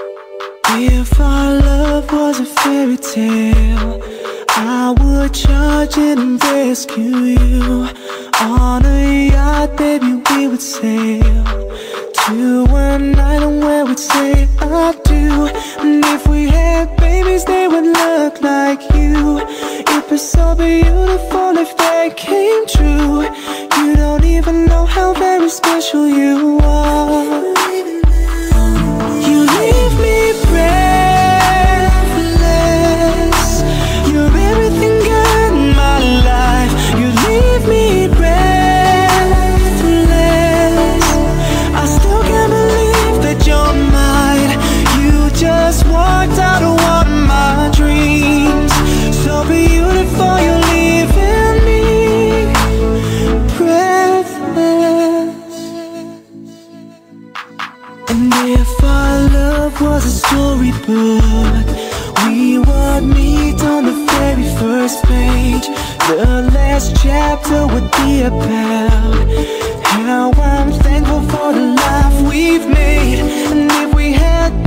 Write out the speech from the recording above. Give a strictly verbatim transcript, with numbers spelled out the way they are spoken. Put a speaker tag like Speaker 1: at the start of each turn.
Speaker 1: If our love was a fairy tale, I would charge in and rescue you. On a yacht, baby, we would sail to an island where we'd say I do. And if we had babies, they would look like you. It'd be so beautiful if they came true. You don't even know how very special you are. You leave me breathless. You're everything good in my life. You leave me breathless. I still can't believe that you're mine. You just walked out of one of my dreams. So beautiful, you're leaving me breathless. And if our love was a storybook, we would meet on the very first page. The last chapter would be about how I'm thankful for the life we've made. And if we had